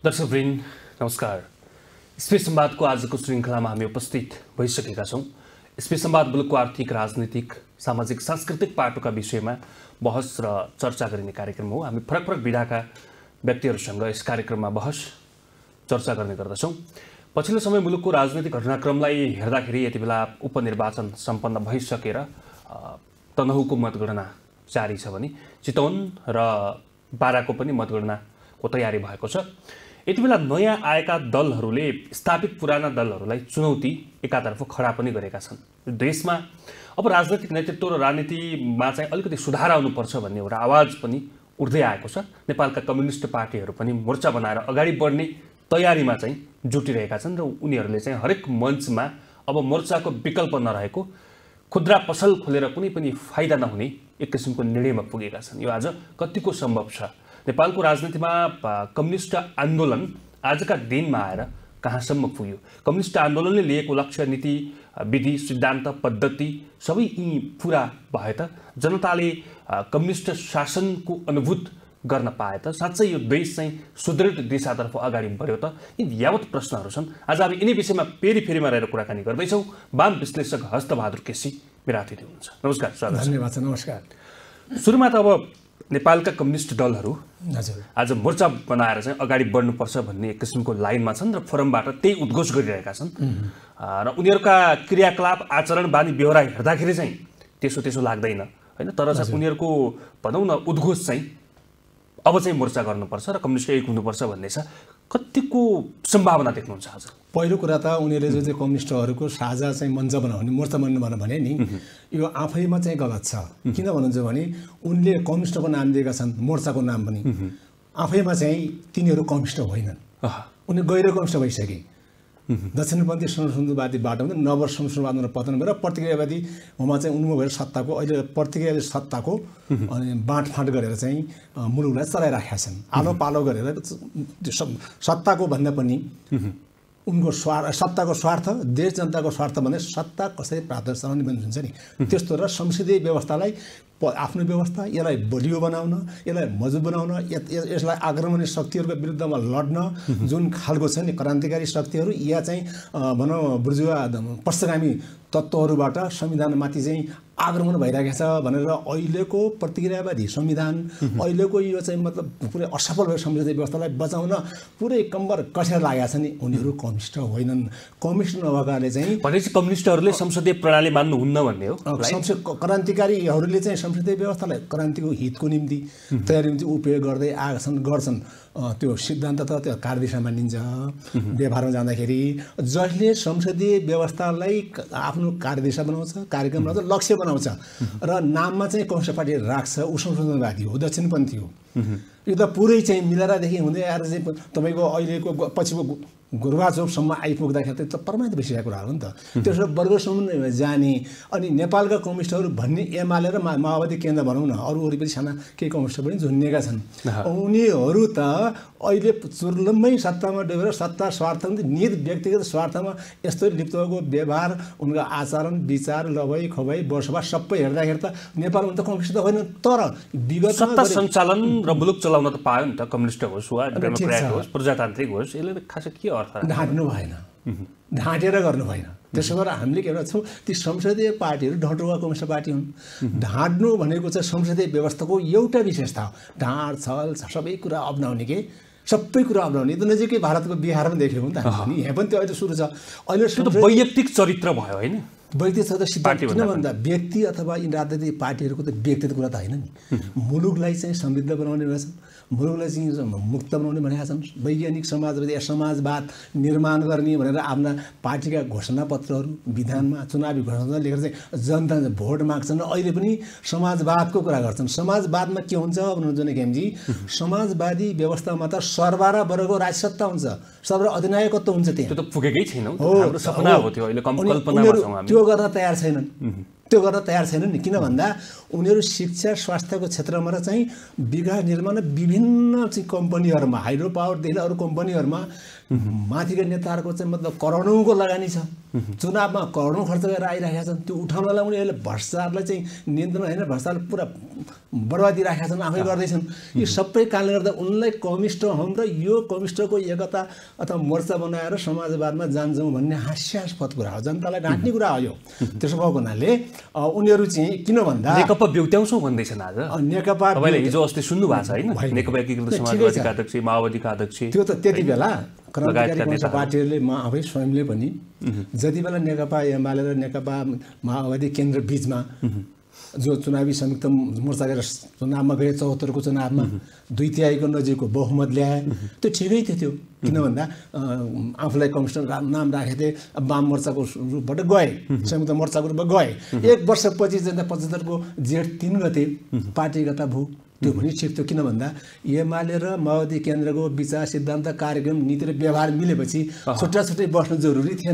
दर्शकवृन्द नमस्कार। स्पेस संवादको आजको श्रृङ्खलामा हामी उपस्थित भइसकेका छौँ। स्पेस संवाद मुलुकको आर्थिक, राजनीतिक, सामाजिक, सांस्कृतिक पाटोका विषयमा बहस र चर्चा गरिने कार्यक्रम हो। हामी फरक फरक विधाका व्यक्तिहरूसँग यस कार्यक्रममा बहस चर्चा गर्ने गर्दछौँ। पछिल्लो समय मुलुकको राजनीतिक घटनाक्रमलाई हेर्दाखेरि यति बेला उपनिर्वाचन सम्पन्न भइसकेर तनहुको मतगणना जारी छ भने चितवन र बाराको पनि मतगणनाको तयारी भएको छ। यति बेला नयाँ आएका दलहरूले स्थापित पुराना दलहरूलाई चुनौती एकातर्फ खडा पनि गरेका छन्। देशमा अब राजनैतिक नेतृत्व र राजनीतिमा चाहिँ अलिकति सुधार आउनुपर्छ भन्ने एउटा आवाज पनि उठ्दै आएको छ। नेपालका कम्युनिस्ट पार्टीहरू पनि मोर्चा बनाएर अगाडि बढ्ने तयारीमा चाहिँ जुटिरहेका छन् र उनीहरूले चाहिँ हरेक मञ्चमा अब मोर्चाको विकल्प नरहेको खुद्रा पसल खोलेर कुनै पनि फाइदा नहुने एक किसिमको निर्णयमा पुगेका छन्। यो आज कतिको सम्भव छ? नेपालको राजनीतिमा कम्युनिस्ट आन्दोलन आजका दिनमा आएर कहाँसम्म पुग्यो? कम्युनिस्ट आन्दोलनले लिएको लक्ष्य, नीति, विधि, सिद्धान्त, पद्धति सबै यी पुरा भए त जनताले कम्युनिस्ट शासनको अनुभूत गर्न पाए त साँच्चै यो देश चाहिँ सुदृढ दिशातर्फ अगाडि बढ्यो त? यी यावत प्रश्नहरू छन्। आज हामी यिनै विषयमा फेरिमा रहेर कुराकानी गर्दैछौँ। वाम विश्लेषक हस्तबहादुर केसी मेरा अतिथि हुनुहुन्छ। नमस्कार सर। धन्यवाद। नमस्कार। सुरुमा त अब नेपालका कम्युनिस्ट दलहरू हजुर आज मोर्चा बनाएर चाहिँ अगाडि बढ्नुपर्छ भन्ने एक किसिमको लाइनमा छन् र फोरमबाट त्यही उद्घोष गरिरहेका छन् र उनीहरूका क्रियाकलाप, आचरण, बानी बेहोरा हेर्दाखेरि चाहिँ त्यसो लाग्दैन होइन। तर चाहिँ उनीहरूको भनौँ न उद्घोष चाहिँ अब चाहिँ मोर्चा गर्नुपर्छ र कम्युनिस्ट एक हुनुपर्छ भन्ने छ। कतिको सम्भावना देख्नुहुन्छ आज? पहिलो कुरा त उनीहरूले जो चाहिँ कम्युनिस्टहरूको साझा चाहिँ मञ्च बनाउने, मोर्चा बनाउनु भने नि यो आफैमा चाहिँ गलत छ। किन भन्नुहुन्छ भने उनले कम्युनिस्टको नाम दिएका छन्, मोर्चाको नाम पनि। आफैमा चाहिँ तिनीहरू कम्युनिस्ट होइनन्, उनी गैर कम्युनिस्ट भइसके। दक्षिणपन्थी संशोधनवादी बाटो पनि नव संशोधनवादमा पतन भएर प्रतिक्रियावादीमा चाहिँ उन्मुख भएर सत्ताको अहिले प्रतिक्रियावादी सत्ताको अनि बाँडफाँड गरेर चाहिँ मुलुकलाई चलाइराखेका छन्। आलो पालो गरेर सत्ताको भन्दा पनि उनको सत्ताको स्वार्थ, देश जनताको स्वार्थ भने सत्ता कसरी प्राप्त गराउने भन्ने हुन्छ नि त्यस्तो र संसदीय व्यवस्थालाई आफ्नो व्यवस्था यसलाई बलियो बनाउन, यसलाई मजबुत बनाउन, यसलाई आक्रमणी शक्तिहरूको विरुद्धमा लड्न जुन खालको छ नि क्रान्तिकारी शक्तिहरू या चाहिँ भनौँ बुर्जुवा पश्चिगामी तत्त्वहरूबाट संविधानमाथि चाहिँ आक्रमण भइरहेको छ भनेर अहिलेको प्रतिक्रियावादी संविधान, अहिलेको यो चाहिँ मतलब पुरै असफल भएको संसदीय व्यवस्थालाई बचाउन पुरै कम्बर कसेर लागेका छन् नि उनीहरू कम्युनिस्ट होइनन्। कम्युनिस्ट नभएकाले चाहिँ भनेपछि कम्युनिस्टहरूले संसदीय प्रणाली मान्नुहुन्न भन्ने हो। क्रान्तिकारीहरूले चाहिँ संसदीय व्यवस्थालाई क्रान्तिको हितको निम्ति तयारी निम्ति उपयोग गर्दै आएका गर्छन्। त्यो सिद्धान्त त त्यो कार्यदिशा मानिन्छ। व्यवहारमा जाँदाखेरि जसले संसदीय व्यवस्थालाई आफ्नो कार्यदिशा बनाउँछ, कार्यक्रम बनाउँछ, लक्ष्य बनाउँछ र नाममा चाहिँ कम्युनिस्ट पार्टी राख्छ, ऊ संशोधनवादी हो, दक्षिणपन्थी हो। यो त पुरै चाहिँ मिलारादेखि हुँदै आएर चाहिँ तपाईँको अहिलेको पछिको गोर्बाचोभसम्म आइपुग्दाखेरि त प्रमाणित भइसकेको कुरा हो नि त। त्यसो वर्गसम्म जाने अनि नेपालका कम्युनिस्टहरू भन्ने एमाले र माओवादी केन्द्र भनौँ न, अरू वरिपरि साना केही कम्युनिस्ट पनि झुन्डिएका छन्। उनीहरू त अहिले चुर्लम्मै सत्तामा डुबेर सत्ता स्वार्थ निहित व्यक्तिगत स्वार्थमा यस्तो लिप्त भएको व्यवहार, उनका आचरण, विचार, लवाई खवाई, बसोबास सबै हेर्दाखेरि त नेपालमा त कम्युनिस्ट त होइन। तर विगत सत्ता सञ्चालन र मुलुक चलाउन त पायो नि त, कम्युनिस्ट होस् वा डेमोक्रेट होस्, प्रजातान्त्रिक होस्, यसले खास के अर्थ? ढाँट्नु भएन, ढाँटेर गर्नु भएन। त्यसो गरेर हामीले के भन्छौँ, ती संसदीय पार्टीहरू ढटुवा कम्युनिस्ट पार्टी हुन्। ढाँट्नु भनेको चाहिँ संसदीय व्यवस्थाको एउटा विशेषता हो। ढाँट छल सबै कुरा अप्नाउने के सबै कुरा अप्नाउने। त नजिकै भारतको बिहारमा देख्यौँ नि त हामी, यहाँ पनि त्यो अहिले सुरु छ। अहिले वैयक्तिक चरित्र भयो होइन, व्यक्ति छ त सिद्धान्त। किन भन्दा व्यक्ति अथवा यी राजनीतिक पार्टीहरूको त व्यक्तिगत कुरा त होइन नि। मुलुकलाई चाहिँ समृद्ध बनाउने रहेछन्, मुलुकलाई चाहिँ मुक्त बनाउने भनेका छन्। वैज्ञानिक समाजवादी या समाजवाद निर्माण गर्ने भनेर आफ्ना पार्टीका घोषणापत्रहरू, विधानमा चुनावी घोषणा लेखेर चाहिँ जनताले भोट माग्छन्। अहिले पनि समाजवादको कुरा गर्छन्। समाजवादमा के हुन्छ भन्नुहुन्छ भने खेमजी, समाजवादी व्यवस्थामा त सर्वहारा वर्गको राजसत्ता हुन्छ, सर्व अधिनायकत्व हुन्छ। त्यहाँ त्यो त पुगेकै छैन। हाम्रो सपना हो त्यो, अहिले कल्पनामा छौँ हामी। त्यो गर्न तयार छैनन्। त्यो गर्न तयार छैनन् नि। किन भन्दा उनीहरू शिक्षा स्वास्थ्यको क्षेत्रमा र चाहिँ विकास निर्माण विभिन्न चाहिँ कम्पनीहरूमा हाइड्रो पावरदेखि अरू कम्पनीहरूमा माथिका नेताहरूको चाहिँ मतलब करोडौँको लगानी छ। चुनावमा करोडौँ खर्च गरेर आइरहेका छन्। त्यो उठाउनलाई उनीहरूले भ्रष्टाचारलाई चाहिँ नियन्त्रण होइन, भ्रष्टाचार पुरा बर्बादी राखेका छन्, आफै गर्दैछन्। यो सबै कारणले गर्दा उनलाई कम्युनिस्ट हौँ र यो कम्युनिस्टको एकता अथवा मोर्चा बनाएर समाजवादमा जान्छौँ भन्ने हास्यास्पद कुरा हो, जनतालाई ढाँट्ने कुरा हो यो। त्यसो भएको हुनाले उनीहरू चाहिँ किन भन्दा नेकपा बेउत्याउँछौँ भन्दैछन् आज। नेकपा तपाईँले हिजो अस्ति सुन्नु भएको छ होइन, नेकपा एकीकृत समाजवादीका अध्यक्ष, माओवादीका अध्यक्ष, त्यो त त्यति बेला क्रान्तिकारी कम्युनिस्ट पार्टीहरूले म आफै स्वयंले पनि जति बेला नेकपा एमाले र नेकपा माओवादी केन्द्र बीचमा जो चुनावी संयुक्त मोर्चा गरेर चुनावमा गए 74 को चुनावमा 2/3 नजिकको बहुमत ल्याए, त्यो ठिकै थियो। त्यो किन भन्दा आफूलाई कम्युनिस्ट नाम राखेको थिए, वाम मोर्चाको रूपबाट गए, संयुक्त मोर्चाको रूपमा गए। 1 वर्षपछि चाहिँ 75 को जेठ 3 गते पार्टीगत भयो। त्यो पनि ठिक थियो। किन भन्दा एमाले र माओवादी केन्द्रको विचार सिद्धान्त कार्यक्रम नीति र व्यवहार मिलेपछि छुट्टा छुट्टै बस्नु जरुरी थिएन।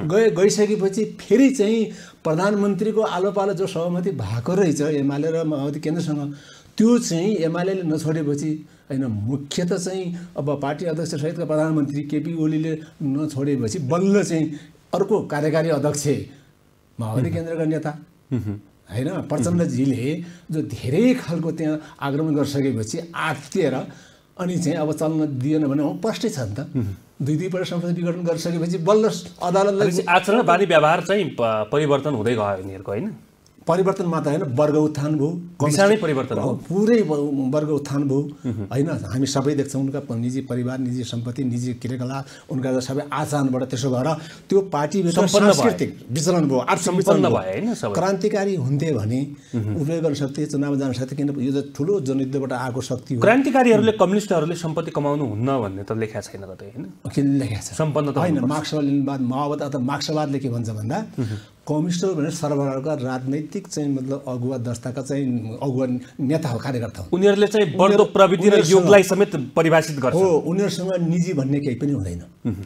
गइसकेपछि फेरि चाहिँ प्रधानमन्त्रीको आलो पालो जो सहमति भएको रहेछ एमाले र माओवादी केन्द्रसँग, त्यो चाहिँ एमाले नछोडेपछि होइन, मुख्यतः चाहिँ अब पार्टी अध्यक्ष सहितका प्रधानमन्त्री केपी ओलीले नछोडेपछि बल्ल चाहिँ अर्को कार्यकारी अध्यक्ष माओवादी केन्द्रका नेता होइन प्रचण्डजीले जो धेरै खालको त्यहाँ आक्रमण गरिसकेपछि आत्तिएर अनि चाहिँ अब चल्न दिएन भने प्रष्टै छ नि त। 2-2 पल्ट संसद विघटन गरिसकेपछि बल्ल अदालतले आचरण बानी व्यवहार चाहिँ परिवर्तन हुँदै गयो यिनीहरूको होइन। परिवर्तन मात्र होइन, वर्ग उत्थान भयो, विशालै परिवर्तन हो, पुरै वर्ग उत्थान भयो होइन। हामी सबै देख्छौँ उनका निजी परिवार, निजी सम्पत्ति, निजी क्रियाकलाप, उनका सबै आचरणबाट त्यसो भएर त्यो पार्टीभित्र सांस्कृतिक विचलन भयो, आर्थिक विचलन भयो। क्रान्तिकारी हुन्थे भने उठ्दै गर्न सक्थे, चुनाव जान सक्थे, किन यो त ठुलो जनयुद्धबाट आएको शक्ति हो। क्रान्तिकारीहरूले कम्युनिस्टहरूले सम्पत्ति कमाउनु हुन्न भन्ने त लेखेको छैन कतै होइन। किन लेखेको छ? सम्पन्न त होइन। मार्क्सवाद माओवाद अथवा मार्क्सवादले के भन्छ भन्दा कम्युनिस्ट भनेर सर्वहाराका राजनैतिक चाहिँ मतलब अगुवा दस्ताका चाहिँ अगुवा नेता हो, कार्यकर्ता हो। उनीहरूले चाहिँ बढ्दो प्रविधि र युगलाई समेत परिभाषित गर्छ हो। उनीहरूसँग निजी भन्ने केही पनि हुँदैन,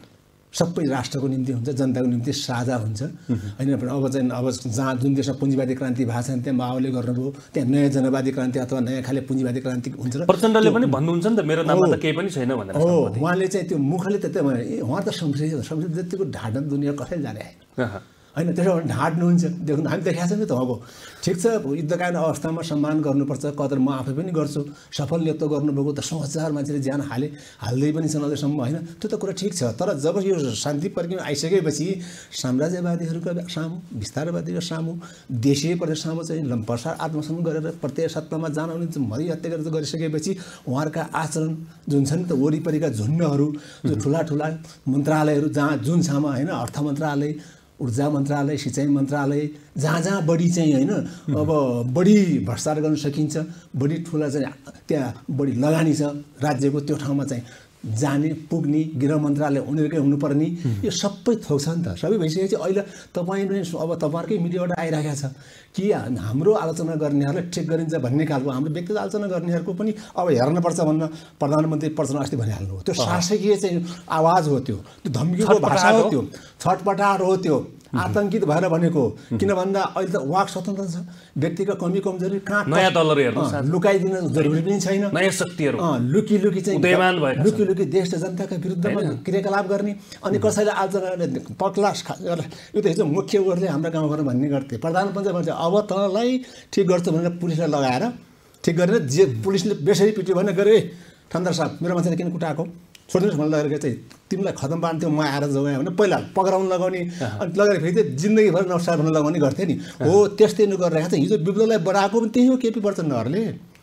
सबै राष्ट्रको निम्ति हुन्छ, जनताको निम्ति साझा हुन्छ होइन। अब चाहिँ अब जहाँ जुन देशमा पुँजीवादी क्रान्ति भएको छ त्यहाँ माओवादीले गर्नुभयो, त्यहाँ नयाँ जनवादी क्रान्ति अथवा नयाँ खाले पुँजीवादी क्रान्ति हुन्छ। प्रचण्डले पनि भन्नुहुन्छ नि त मेरो नाममा त केही पनि छैन भनेर। हो, उहाँले चाहिँ त्यो मुखले त भने उहाँ त संसद जतिको ढाँट्न दुनियाँ कसैले जाने होइन। त्यसो भने ढाँट्नुहुन्छ, देख्नु हामी देखाएको छ नि त। अब ठिक छ, युद्धकालीन अवस्थामा सम्मान गर्नुपर्छ, कदर म आफै पनि गर्छु। सफल नेतृत्व गर्नुभएको 10,000 मान्छेले ज्यान हाल्दै पनि छन् अझैसम्म होइन, त्यो त कुरा ठिक छ। तर जब यो शान्ति प्रक्रिया आइसकेपछि साम्राज्यवादीहरूका सामु, विस्तारवादीको सामु, देशीय प्रदेश सामु चाहिँ लम्पसार आत्मसमन गरेर प्रत्येक सत्तामा जान आउने मरि हत्या गरेर गरिसकेपछि उहाँहरूका आचरण जुन छ नि त, वरिपरिका झुन्डहरू जो ठुला ठुला मन्त्रालयहरू जहाँ जुन छामा होइन, अर्थ मन्त्रालय, ऊर्जा मन्त्रालय, सिँचाइ मन्त्रालय, जहाँ जहाँ बढी चाहिँ होइन अब बढी भ्रष्टाचार गर्न सकिन्छ, बढी ठुला चाहिँ त्यहाँ बढी लगानी छ राज्यको, त्यो ठाउँमा चाहिँ जाने पुग्ने गृह मन्त्रालय उनीहरूकै हुनुपर्ने, यो सबै थोक छ नि त। सबै भइसकेपछि अहिले तपाईँ पनि अब तपाईँहरूकै मिडियाबाट आइरहेको छ कि हाम्रो आलोचना गर्नेहरूलाई ठिक गरिन्छ भन्ने खालको, हाम्रो व्यक्तिगत आलोचना गर्नेहरूको पनि अब हेर्नुपर्छ भन्न प्रधानमन्त्री प्रचण्ड अस्ति भनिहाल्नु हो। त्यो शासकीय चाहिँ आवाज हो, त्यो धम्कीको भाषा हो, त्यो छटपटार हो, त्यो आतंकित भएर भनेको। किन भन्दा अहिले त वाक स्वतन्त्र छ, व्यक्तिको कमी कमजोरी कहाँ नयाँ दलहरू हेर्नु लुकाइदिन जरुरी पनि छैन, नयाँ शक्तिहरू लुकी चाहिँ उदयमान भएका लुकी देश र जनताका विरुद्धमा क्रियाकलाप गर्ने अनि कसैले आलोचना गर्ने पक्लास यो त हिजो मुख्य उहरूले हाम्रो गाउँघरमा भन्ने गर्थे। प्रधानमन्त्री भन्छ अब तँलाई ठिक गर्छु भनेर पुलिसलाई लगाएर ठिक गरेर जे पुलिसले बेसरी पिट्यो भने गरे ठन्दर साहब मेरो मान्छेले किन कुटाएको छोड्दिनुहोस् भनेर लगेर चाहिँ तिमीलाई खतम पार्न्थ्यो, म आएर जोगाएँ भने पहिला पक्राउनु लगाउने अनि लगेर फेरि चाहिँ जिन्दगीभर नक्सा भन्न लगाउने गर्थ्यो नि। हो, त्यस्तै गरिरहेको छ। हिजो विप्लवलाई बढाएको पनि त्यही हो केपी प्रचण्डहरूले।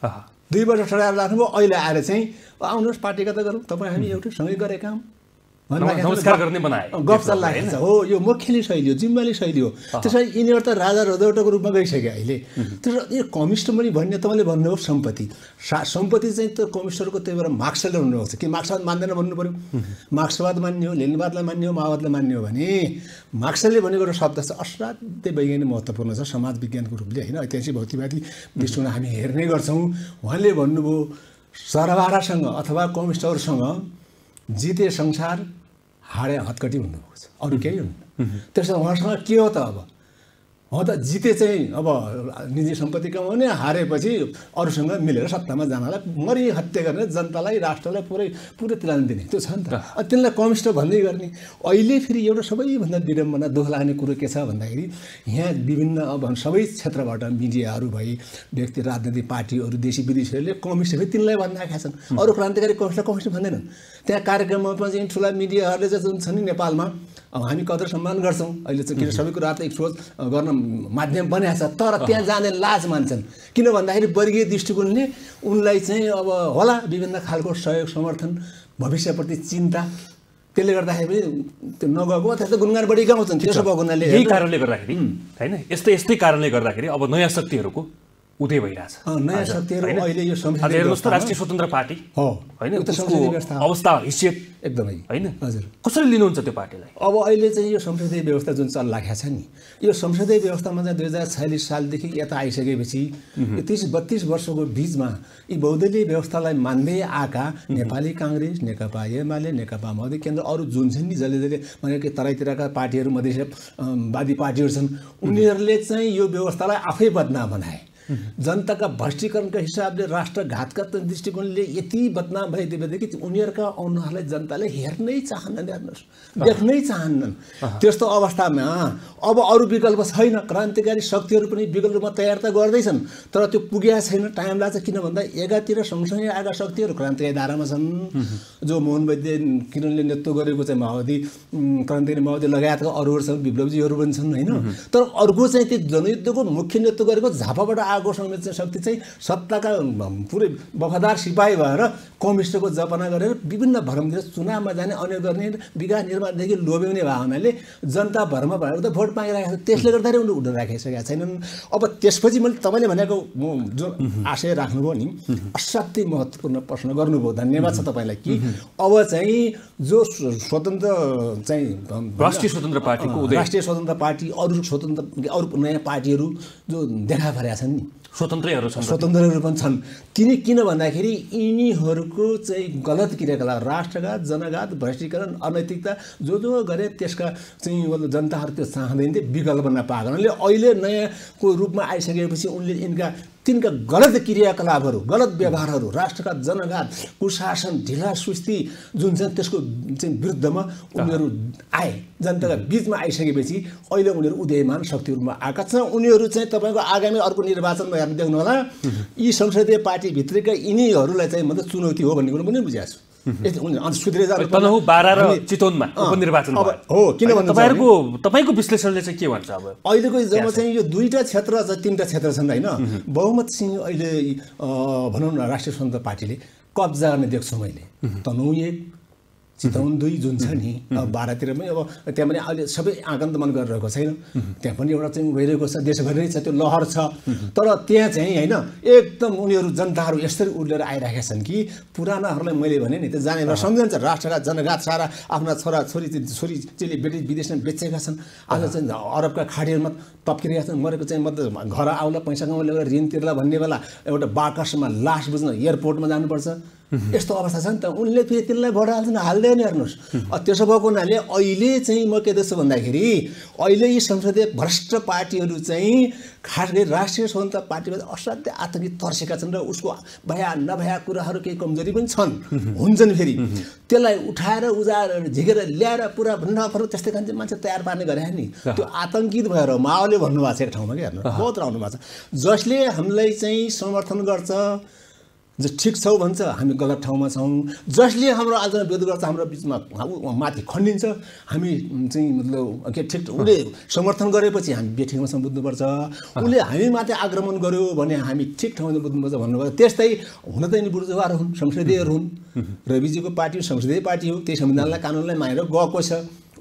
2 वर्ष ठडाएर राख्नुभयो, अहिले आएर चाहिँ आउनुहोस् पार्टीगत गरौँ, तपाईँ हामी एउटै सँगै गरेका हौँ नमस्कार गर्ने बनाए गफ चल्लाएको छ। हो, यो मुख्यली शैली हो, जिम्मेवारी शैली हो। त्यसरी यिनीहरू त राजा रजौटाको रूपमा गइसक्यो अहिले। त्यसो यो कम्युनिस्ट पनि भन्ने तपाईँले भन्नुभयो सम्पत्ति चाहिँ त कम्युनिस्टहरूको त्यही भएर मार्क्सले भन्नुभएको छ कि मार्क्सवाद मान्दैन भन्नु पऱ्यो। मार्क्सवाद मान्ने हो, लेनिनवादलाई मान्ने हो, माओवादलाई मान्ने हो भने मार्क्सले भनेको एउटा शब्द छ असाध्यै वैज्ञानिक महत्त्वपूर्ण छ समाज विज्ञानको रूपले होइन, ऐतिहासिक भौतिकवादी दृष्टिकोण हामी हेर्ने गर्छौँ। उहाँले भन्नुभयो सर्वहारासँग अथवा कम्युनिस्टहरूसँग जिते संसार हारे हतकटी भन्नुभएको छ, अरू केही हुन्न। त्यसो उहाँसँग के हो त? अब हो त जिते चाहिँ अब निजी सम्पत्ति कमाउने, हारेपछि अरूसँग मिलेर सत्तामा जानलाई मरि हत्या गर्ने, जनतालाई राष्ट्रलाई पुरै तिलान दिने त्यो छ नि त। तिनलाई कम्युनिस्ट भन्दै गर्ने। अहिले फेरि एउटा सबैभन्दा विडम्बना दुःख लाग्ने कुरो के छ भन्दाखेरि यहाँ विभिन्न अब सबै क्षेत्रबाट मिडियाहरू भए, व्यक्ति, राजनैतिक पार्टीहरू, देशी विदेशीहरूले कम्युनिस्ट फेरि तिनलाई भनिराखेका छन्। अरू क्रान्तिकारी कम्युनिस्टलाई कम्युनिस्ट भन्दैनन्। त्यहाँ कार्यक्रममा चाहिँ ठुला मिडियाहरूले चाहिँ जुन छन् नि नेपालमा, अब हामी कदर सम्मान गर्छौँ अहिले चाहिँ, किन सबै कुरा एक्सपोज गर्न माध्यम बनिएको छ, तर त्यहाँ जाने लाज मान्छन्। किन भन्दाखेरि वर्गीय दृष्टिकोणले उनलाई चाहिँ अब होला विभिन्न खालको सहयोग, समर्थन, भविष्यप्रति चिन्ता, त्यसले गर्दाखेरि पनि त्यो नगएको त्यस्तो गुणगान बढी गाउँछन्। त्यसो भएको हुनाले यही कारणले गर्दाखेरि होइन, यस्तै कारणले गर्दाखेरि अब नयाँ शक्तिहरूको उदय भइरहेछ। नयाँ शक्तिहरू अहिले यो संसदीय हेर्नुहोस् त, राष्ट्रिय स्वतन्त्र पार्टी हो होइन, उसको अवस्था हैसियत एकदमै होइन, हजुर। कसरी लिनुहुन्छ त्यो पार्टीलाई? अब अहिले चाहिँ यो संसदीय व्यवस्था जुन चलिरहेको छ नि, यो संसदीय व्यवस्थामा चाहिँ 2046 सालदेखि यता आइसकेपछि 30-32 वर्षको बिचमा यी बहुदलीय व्यवस्थालाई मान्दै आएका नेपाली काङ्ग्रेस, नेकपा एमाले, नेकपा माओवादी केन्द्र, अरू जुन छन् नि जसले भने कि तराईतिरका पार्टीहरू, मधेसवादी पार्टीहरू छन्, उनीहरूले चाहिँ यो व्यवस्थालाई आफै बदनाम बनाए। जनताका भ्रष्टीकरणका हिसाबले, राष्ट्रघातका दृष्टिकोणले यति बदनाम भइदिएदेखि उनीहरूका अनुहारलाई जनताले हेर्नै चाहन्नन्, हेर्नुहोस्, देख्नै चाहन्नन्। त्यस्तो अवस्थामा अब अरू विकल्प छैन। क्रान्तिकारी शक्तिहरू पनि विकल्प रूपमा तयार त गर्दैछन्, तर त्यो पुगेको छैन, टाइम लाग्छ। किन भन्दा एकातिर सँगसँगै आएका शक्तिहरू क्रान्तिकारी धारामा छन्, जो मोहन वैद्य किरणले नेतृत्व गरेको चाहिँ माओवादी, क्रान्तिकारी माओवादी लगायतका अरूहरू छन्, विप्लवजीहरू पनि छन् होइन। तर अर्को चाहिँ त्यो जनयुद्धको मुख्य नेतृत्व गरेको झापाबाट आगो समेत चाहिँ शक्ति चाहिँ सत्ताका पुरै वफादार सिपाही भएर कम्युनिस्टको जपना गरेर विभिन्न भ्रमतिर चुनावमा जाने, अन्य गर्ने, विकास निर्माणदेखि लोभ्याउने भावनाले जनता भरमा भएर त भोट मागिरहेको छ। त्यसले गर्दाखेरि उनीहरू उठ्न राखिसकेका छैनन्। अब त्यसपछि मैले तपाईँले भनेको जो आशय राख्नुभयो नि, असाध्यै महत्त्वपूर्ण प्रश्न गर्नुभयो, धन्यवाद छ तपाईँलाई। कि अब चाहिँ जो स्वतन्त्र चाहिँ राष्ट्रिय स्वतन्त्र पार्टीको उदय, राष्ट्रिय स्वतन्त्र पार्टी, अरू नयाँ पार्टीहरू जो देखा परेका छन् नि, स्वतन्त्रहरू पनि छन्। किन भन्दाखेरि यिनीहरूको चाहिँ गलत क्रियाकलाप, राष्ट्रघात, जनघात, भ्रष्टीकरण, अनैतिकता जो गरे त्यसका चाहिँ जनताहरू त्यो चाहँदैन थिए, विकल्प नपाएको हुनाले अहिले नयाँको रूपमा आइसकेपछि उनले तिनका गलत क्रियाकलापहरू, गलत व्यवहारहरू, राष्ट्रघात, जनघात, कुशासन, ढिला सुस्ती जुन छ त्यसको चाहिँ विरुद्धमा उनीहरू आए। जनताका बिचमा आइसकेपछि अहिले उनीहरू उदयमान शक्तिहरूमा आएका छन्। उनीहरू चाहिँ तपाईँको आगामी अर्को निर्वाचनमा हेर्नु देख्नु होला, यी संसदीय पार्टीभित्रका यिनीहरूलाई चाहिँ मतलब चुनौती हो भन्ने कुरो पनि बुझाएको छु। सुध्रे तनहु बारा र चितवनमा उपनिर्वाचन हो। किन भन्नु तपाईँको विश्लेषणले चाहिँ के भन्छ? अब अहिलेको जब चाहिँ यो दुईटा क्षेत्र, तिनवटा क्षेत्र छन् होइन, बहुमत चाहिँ अहिले भनौँ न राष्ट्रिय स्वतन्त्र पार्टीले कब्जा गर्ने देख्छु मैले। तनहु 1, चितवन 2 जुन छ नि, अब 12तिर पनि अब त्यहाँ पनि अहिले सबै आगन्तमन गरिरहेको छैन, त्यहाँ पनि एउटा चाहिँ भइरहेको छ, देशभरि नै छ, त्यो लहर छ। तर त्यहाँ चाहिँ होइन एकदम उनीहरू जनताहरू यसरी उर्लेर आइरहेका छन् कि पुरानाहरूलाई मैले भने नि त्यो जानेर सम्झन्छ, राष्ट्रघात, जनघात, सारा आफ्ना छोरी चेली बेटी विदेशमा बेचेका छन्। आज चाहिँ अरबका खाडीहरूमा टप्किरहेका छन्, मरेको चाहिँ मतलब घर आउला, पैसा कमाउला, एउटा ऋण तिर्ला भन्ने बेला एउटा बाकसमा लास बुझ्न एयरपोर्टमा जानुपर्छ। यस्तो अवस्था छ नि त। उनले फेरि तिनलाई भोट हाल्छन्, हाल्दैन। हेर्नुहोस्, त्यसो भएको हुनाले अहिले चाहिँ म के देख्छु भन्दाखेरि अहिले यी संसदीय भ्रष्ट पार्टीहरू चाहिँ खास गरी राष्ट्रिय स्वतन्त्र पार्टीमा असाध्य आतङ्कित तर्सेका छन् र उसको भया नभया कुराहरू केही कमजोरी पनि हुन्छन्। फेरि त्यसलाई उठाएर उजाएर झिकेर ल्याएर पुरा नफरो त्यस्तै खान्छ मान्छे तयार पार्ने गरे नि। त्यो आतङ्कित भएर माओले भन्नुभएको छ एक ठाउँमा कि हेर्नु बहुत राम्रो भएको छ, जसले हामीलाई चाहिँ समर्थन गर्छ, जो ठिक छौ भन्छ हामी गलत ठाउँमा छौँ, जसले हाम्रो आलोचना विरोध गर्छ हाम्रो बिचमा माथि खण्डिन्छ, हामी चाहिँ मतलब के ठिक उसले समर्थन गरेपछि हामी बेठिकमा बुझ्नुपर्छ, उसले हामी माथि आक्रमण गर्यो भने हामी ठिक ठाउँमा बुझ्नुपर्छ भन्नुभयो। त्यस्तै हुन त यिनी बुर्जुवाहरू हुन्, संसदीयहरू हुन्, रविजीको पार्टी संसदीय पार्टी हो, त्यही संविधानलाई कानुनलाई मानेर गएको छ,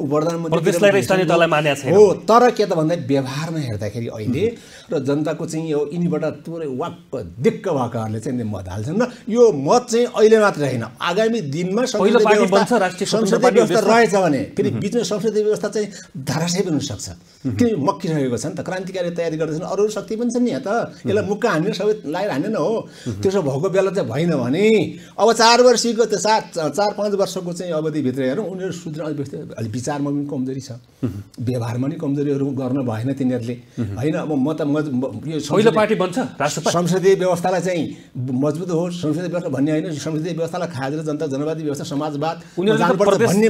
प्रधानमन्त्री हो। तर के त भन्दा व्यवहारमा हेर्दाखेरि अहिले र जनताको चाहिँ यो यिनीबाट पुरै वाक्क दिक्क भएकाहरूले चाहिँ मत हाल्छन् र यो मत चाहिँ अहिले मात्र होइन, आगामी दिनमा संसदीय व्यवस्था रहेछ भने फेरि बिचमा संसदीय व्यवस्था चाहिँ धराशय पनि हुनसक्छ। किन मक्किरहेको छ नि त, क्रान्तिकारी तयारी गर्दैछन्, अरू शक्ति पनि छन् नि यहाँ त, यसलाई मुक्का हान्ने सबै लगाएर हान्ने हो। त्यसो भएको बेला चाहिँ भएन भने अब 4 वर्षको त्यो 4-5 वर्षको चाहिँ अवधिभित्र हेरौँ उनीहरू सुध्र अलिक विचारमा पनि कमजोरी छ, व्यवहारमा पनि कमजोरीहरू गर्न भएन तिनीहरूले होइन। अब म त यो पहिलो पार्टी बन्छ राष्ट्रपति, संसदीय व्यवस्थालाई चाहिँ मजबुत होस्, संसदीय व्यवस्था भन्ने होइन, संसदीय व्यवस्थालाई खाएर जनता जनवादी व्यवस्था समाजवाद भन्ने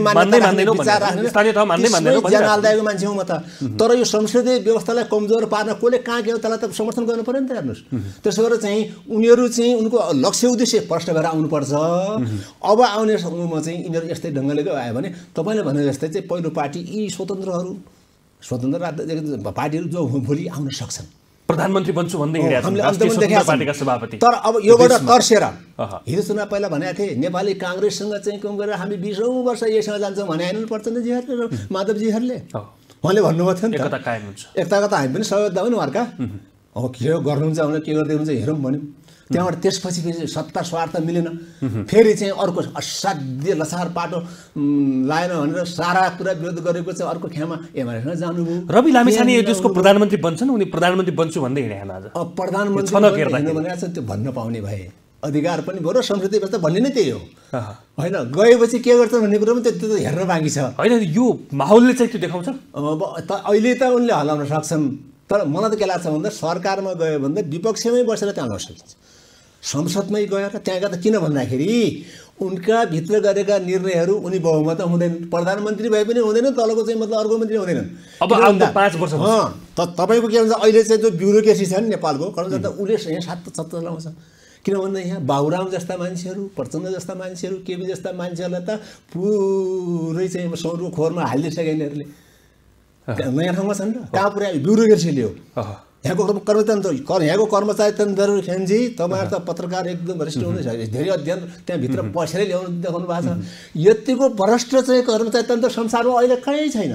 ज्यान हाल्दाको मान्छे हो म त। तर यो संसदीय व्यवस्थालाई कमजोर पार्न कसले कहाँ गयो त्यसलाई त समर्थन गर्नु पर्यो नि त। हेर्नुहोस्, त्यसो गरेर चाहिँ उनीहरू चाहिँ उनको लक्ष्य उद्देश्य प्रष्ट भएर आउनुपर्छ। अब आउने समूहमा चाहिँ यिनीहरू यस्तै ढङ्गले आयो भने तपाईँले भने जस्तै चाहिँ पहिलो पार्टी यी स्वतन्त्र पार्टीहरू जो भोलि आउन सक्छन्, प्रधानमन्त्री बन्छु भन्दै हिँडेका पार्टीका सभापति। तर अब योबाट तर्सेर हिजो चुनाव पहिला भनेको थिए नेपाली काङ्ग्रेससँग चाहिँ कम गरेर हामी 20औं वर्ष यससँग जान्छौँ भने आइनु प्रचण्डजीहरूले र माधवजीहरूले उहाँले भन्नुभएको थियो नि त, एकताका त हामी पनि सहयोग दिउँ नि उहाँहरूका। अब के गर्नुहुन्छ भने के गर्दै हुन्छ हेरौँ भन्यौँ। त्यहाँबाट त्यसपछि फेरि सत्ता स्वार्थ मिलेन, फेरि चाहिँ अर्को असाध्य लसार पाटो लाएन भनेर सारा कुरा विरोध गरेको चाहिँ अर्को ख्यामा एमालेसँग जानुभयो। रवि लामिछाने यो देशको प्रधानमन्त्री बन्छन्, उनी प्रधानमन्त्री बन्छु भन्दै हिँडेन। आज प्रधानमन्त्री भनेर चाहिँ त्यो भन्न पाउने भए अधिकार पनि भयो र संसदीय व्यवस्था भन्ने नै त्यही हो होइन। गएपछि के गर्छ भन्ने कुरो पनि त्यो हेर्न बाँकी छ होइन। यो माहौलले चाहिँ त्यो देखाउँछ। अब अहिले त उनले हल्लाउन सक्छन्, तर मलाई त के लाग्छ भन्दा सरकारमा गयो भन्दा विपक्षमै बसेर त्यहाँ लड्छ, संसदमै गएर त्यहाँका त किन भन्दाखेरि उनका भित्र गरेका निर्णयहरू उनी बहुमत हुँदैन, प्रधानमन्त्री भए पनि हुँदैन, तलको चाहिँ मतलब अर्को मन्त्री हुँदैनन्। अब आउँदा 5 वर्ष तपाईँको के भन्छ अहिले चाहिँ जो ब्युरोक्रेसी छ नि नेपालको कर्मचारी त उसले यहाँ 7 लाउँछ। किन भन्दा यहाँ बाबुराम जस्ता मान्छेहरू, प्रचण्ड जस्ता मान्छेहरू, केपी जस्ता मान्छेहरूलाई त पुरै चाहिँ सौरको खोरमा हालिदिइसके यिनीहरूले नयाँ ठाउँमा छन् र कहाँ पुऱ्यायो ब्युरोक्रेसीले हो। यहाँको यहाँको कर्मचारी तन्त्रहरू खेन्जी तपाईँहरू त पत्रकार एकदम वरिष्ठ हुँदैछ, धेरै अध्ययन त्यहाँभित्र पसेरै ल्याउनु देखाउनु भएको छ। यतिको भ्रष्ट चाहिँ कर्मचारी तन्त्र संसारमा अहिले कहीँ छैन।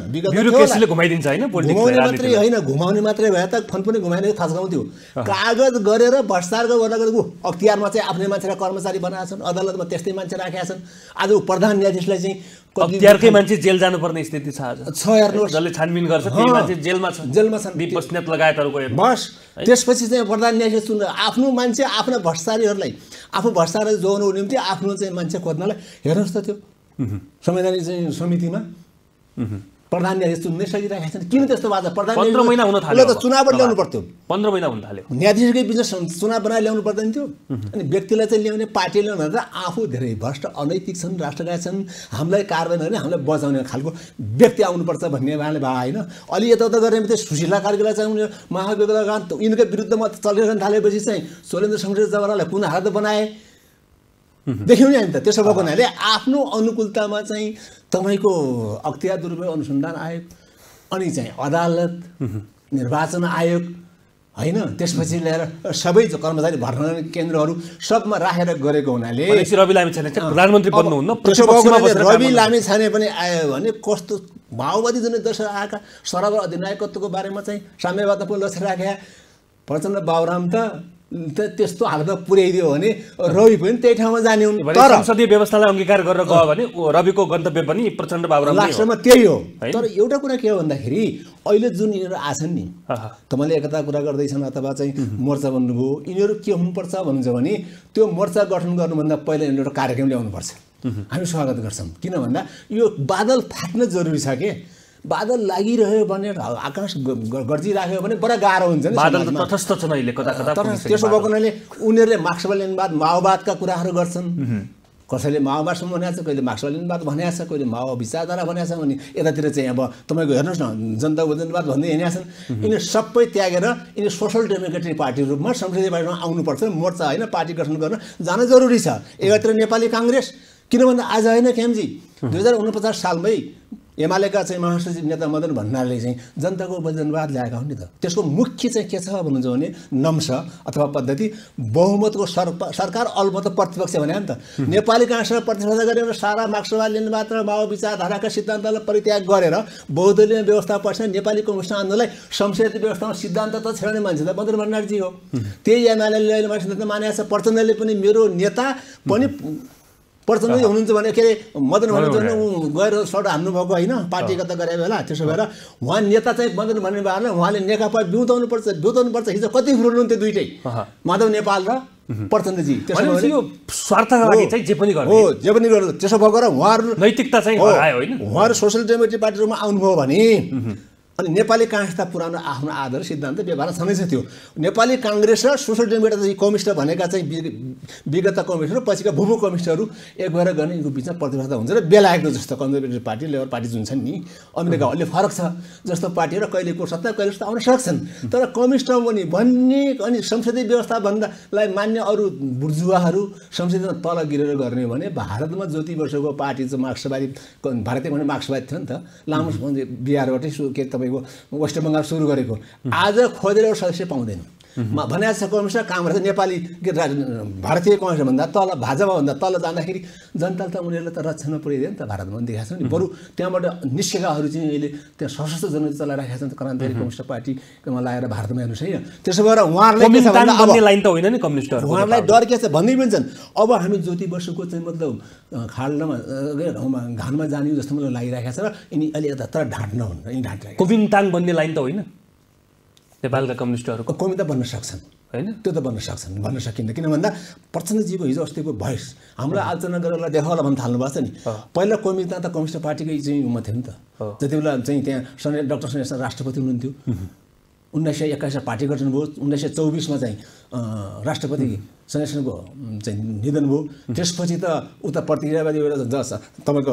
मात्रै होइन, घुमाउने मात्रै भए त फन पनि घुमाउने थाहा गाउँथ्यो। कागज गरेर भ्रष्टाचार गरेर अख्तियारमा चाहिँ आफ्नै मान्छेलाई कर्मचारी बनाएका छन्, अदालतमा त्यस्तै मान्छे राखेका छन्। आज प्रधान न्यायाधीशलाई चाहिँ अख्तियारकै मान्छे जेल जानुपर्ने स्थिति छ आज। हेर्नुहोस्, जसले छानबिन गर्छ त्यही मान्छे जेलमा छन्, दीप बस्नेत लगायतहरूको। बस त्यसपछि चाहिँ प्रधान न्यायाधीश चुन आफ्नो मान्छे आफ्ना भ्रष्टाचारीहरूलाई आफू भ्रष्टाचारी जोगाउनुको निम्ति आफ्नो चाहिँ मान्छे खोज्नलाई हेर्नुहोस् त त्यो संवैधानिक चाहिँ समितिमा प्रधान न्यायाधीश चुन्नै सकिरहेका छन्। किन त्यस्तो भएको? 15 महिना हुन थाल्यो त चुनावबाट ल्याउनु पर्थ्यो, 15 महिना हुन थाल्यो। न्यायाधीशकै बिजनेस चुनाव बनाएर ल्याउनु पर्दैन थियो। अनि व्यक्तिलाई चाहिँ ल्याउने पार्टी ल्याउनु भन्दा आफू धेरै भ्रष्ट अनैतिक छन्, राष्ट्रघात छन्, हामीलाई कारबाही भने हामीलाई बचाउने खालको व्यक्ति आउनुपर्छ भन्ने उहाँले भए होइन। अलि यताउता गर्ने त्यो सुशीला कार्कीलाई चाहिँ उनीहरू महाविद्यालय यिनको विरुद्धमा चलिरहन थालेपछि चाहिँ शैलेन्द्र शमशेर जवाहरलाई कुन हालत बनाए देख्यौँ नि हामी त। त्यसो भएको हुनाले आफ्नो अनुकूलतामा चाहिँ तपाईँको अख्तियार दुरुपयोग अनुसन्धान आयोग अनि चाहिँ अदालत, निर्वाचन आयोग होइन, त्यसपछि ल्याएर सबै कर्मचारी भर्ना केन्द्रहरू सबमा राखेर गरेको हुनाले रवि लामिछाने प्रधानमन्त्री बन्नुहुन्न। रवि लामिछाने पनि आयो भने कस्तो माओवादी जुन दशा आएका सरकार अधिनायकत्वको बारेमा चाहिँ साम्यवाद पनि लक्ष्य राखे प्रचण्ड बाबुराम त त्यस्तो हालत पुर्याइदियो भने रवि पनि त्यही ठाउँमा जाने हुन्। तर संसदीय व्यवस्थालाई अङ्गीकार गरेर गयो भने रविको गन्तव्य पनि प्रचण्ड बाबुराम लास्टमा त्यही हो। तर एउटा कुरा के हो भन्दाखेरि अहिले जुन यिनीहरू आछन् नि, तपाईँले एकता कुरा गर्दैछन् अथवा चाहिँ मोर्चा बन्नुभयो, यिनीहरू के हुनुपर्छ भन्नुहुन्छ भने त्यो मोर्चा गठन गर्नुभन्दा पहिला यिनीहरू कार्यक्रम ल्याउनुपर्छ। हामी स्वागत गर्छौँ। किन भन्दा यो बादल फाट्न जरुरी छ के, बादल लागिरह्यो भने आकाश गर्जिराख्यो भने बडा गाह्रो हुन्छ नि। बादल त तटस्थ छन् अहिले कता कता। त्यसो भएको हुनाले उनीहरूले मार्क्सवादीवाद माओवादका कुराहरू गर्छन्। कसैले माओवादसम्म भनेको छ, कहिले मार्क्सवादीवाद भनेको छ, कहिले माओ विचारधारा भनेको छ भने यतातिर चाहिँ अब तपाईँको हेर्नुहोस् न जनता वजनवाद भन्दै हिँडेका छन्। यिनीहरू सबै त्यागेर यिनीहरू सोसल डेमोक्रेटिक पार्टी रूपमा संसदीय पार्टीमा आउनुपर्छ। मोर्चा होइन पार्टी गठन गर्न जान जरुरी छ। एकातिर नेपाली काङ्ग्रेस, किन भन्दा आज होइन क्यामजी 2049 सालमै एमालेका चाहिँ महासचिव नेता मदन भण्डारीले चाहिँ जनताको वचनवाद ल्याएका हुन् नि त। त्यसको मुख्य चाहिँ के छ भन्नुहुन्छ भने नम्स अथवा पद्धति बहुमतको सरकार अलमत प्रतिपक्ष भने नि त। नेपाली काङ्ग्रेसलाई प्रतिस्पर्धा गरेर सारा मार्क्सवादीवाद र माओ विचारधाराका सिद्धान्तलाई परित्याग गरेर बहुदलीय व्यवस्था पछि नेपाली कम्युनिस्ट आन्दोलनलाई संसदीय व्यवस्थामा सिद्धान्त त छेड्ने मान्छे त मदन भण्डारीजी हो। त्यही एमालेले अहिले सिद्धान्त मानेको छ। प्रचण्डले पनि मेरो नेता पनि प्रचण्ड हुनुहुन्छ भने के अरे मदन भण्डारी गएर सट हान्नुभएको होइन पार्टीगत त गरे बेला। त्यसो भएर उहाँ नेता चाहिँ मदन भण्डारी भएर उहाँले नेकपा बिउताउनुपर्छ। हिजो कति फुरुनुहुन्थ्यो दुइटै, माधव नेपाल र प्रचण्डजी। त्यसो यो स्वार्थका लागि चाहिँ जे पनि गर्ने हो, जे पनि गर्नु। त्यसो भएको र उहाँहरू नैतिकता चाहिँ हरायो होइन। उहाँहरू सोसल डेमोक्रेटिक पार्टीमा आउनुभयो भने अनि नेपाली काङ्ग्रेस त पुरानो आफ्नो आदर सिद्धान्त व्यवहार छँदैछ। त्यो नेपाली काङ्ग्रेस र सोसल डेमोक्रेट कम्युनिस्ट भनेका चाहिँ विगतका कम्युनिस्ट र पछिका भूभू कम्युनिस्टहरू एक भएर गर्ने यिनको बिचमा प्रतिस्पर्धा हुन्छ र बेलायतको जस्तो कन्जर्भेटिभ पार्टी लेबर पार्टी जुन छन् नि अमेरिका अलि फरक छ जस्तो पार्टी र कहिलेको सत्ता कहिले जस्तो आउन सक्छन्। तर कम्युनिस्टमा पनि भन्ने अनि संसदीय व्यवस्था भन्दालाई मान्ने अरू बुर्जुवाहरू संसदीयमा तल गिरेर गर्ने भने भारतमा जति वर्षको पार्टी चाहिँ मार्क्सवादी भारतीय भने मार्क्सवादी थियो नि त, लामो बिहारबाटै के तपाईँको वेस्ट बङ्गाल सुरु गरेको। आज खोजेर सदस्य पाउँदैन भने छ कम्युनिस्ट काङ्ग्रेस नेपाली भारतीय कम्युनिस्ट भन्दा तल भाजपा भन्दा तल जाँदाखेरि जनताले त उनीहरूलाई त रक्षामा पुर्याइदियो नि त। भारतमा पनि देखाएको छ नि। बरु त्यहाँबाट निस्केकाहरू चाहिँ अहिले त्यहाँ सशस्त्र जनता चलाइरहेका छन् क्रान्तिकारी कम्युनिस्ट पार्टीमा लगाएर भारतमा हेर्नुहोस् है। त्यसो भएर उहाँहरूलाई लाइन त होइन नि कम्युनिस्टहरू, उहाँहरूलाई डर के छ भन्दै पनि छन्। अब हामी ज्योति बसुको चाहिँ मतलब खाल्डमा घानमा जाने जस्तो मलाई लागिरहेको छ र यिनी अहिले यता तर ढाँट्न हुन्न, यिनी ढाँटिरहेको कुमिन्ताङ बन्ने लाइन त होइन नेपालका कम्युनिस्टहरूको। कमी त बन्न सक्छन् होइन, त्यो त बन्न सक्छन्, भन्न सकिन्न। किन भन्दा प्रचण्डजीको हिजो अस्तिको भोइस हामीलाई आलोचना गरेर देखाउला भन्न थाल्नु भएको छ नि। पहिला कमिता त कम्युनिस्ट पार्टीकै चाहिँ उमा थियो नि त। जति बेला चाहिँ त्यहाँ डाक्टर सनेस राष्ट्रपति हुनुहुन्थ्यो, 1921 पार्टी गठन भयो, 1924 चाहिँ राष्ट्रपति सनेसनको चाहिँ निधन भयो। त्यसपछि त उता प्रतिक्रियावादी तपाईँको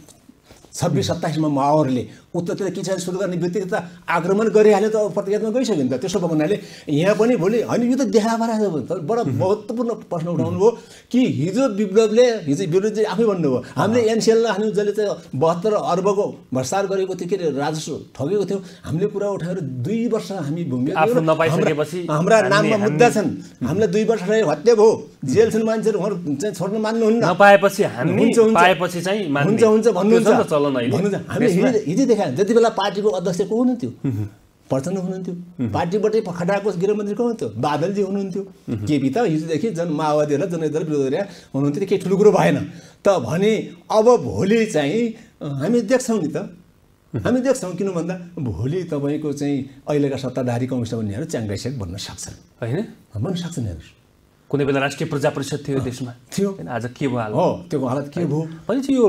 26-27 माओवादीले उत्तरतिर किसान सुरु गर्ने बित्तिकै त आक्रमण गरिहाल्यो त प्रतिक्रियामा गइसक्यो नि त। त्यसो भएको हुनाले यहाँ पनि भोलि होइन यो त देखाएर बडा महत्त्वपूर्ण प्रश्न उठाउनु भयो कि हिजो विप्लवले चाहिँ आफै भन्नुभयो हामीले एनसिएललाई हामी जसले चाहिँ 72 अर्बको भ्रष्टाचार गरेको थियो, के अरे राजस्व ठगेको थियो, हामीले कुरा उठाएर 2 वर्ष हामी हाम्रा नाममा मुद्दा छन्, हामीलाई 2 वर्ष हत्या भयो, जेल छन् मान्छेहरू, उहाँहरू चाहिँ छोड्न मान्नुहुन्न, नपाएपछि हामी पाएपछि चाहिँ हुन्छ भन्नुहुन्छ। हामीले हिजो देखायो जति बेला पार्टीको अध्यक्ष को हुनुहुन्थ्यो, प्रचण्ड हुनुहुन्थ्यो, पार्टीबाटै खटाएको गृहमन्त्री को हुनुहुन्थ्यो, बादलजी हुनुहुन्थ्यो, केपी त हिजोदेखि माओवादीहरूलाई जनयुद्ध विरोधीहरू हुनुहुन्थ्यो, केही ठुलो कुरो भएन त भने। अब भोलि चाहिँ हामी देख्छौँ नि त, हामी देख्छौँ। किन भन्दा भोलि तपाईँको चाहिँ अहिलेका सत्ताधारी कम्युनिस्ट भन्नेहरू च्याङ्गाइसेक बन्न सक्छन् होइन, बन्न सक्छन्। हेर्नुहोस् कुनै बेला राष्ट्रिय प्रजा परिषद थियो देशमा थियो, आज के भयो हो त्यो हालत के भयो भने चाहिँ यो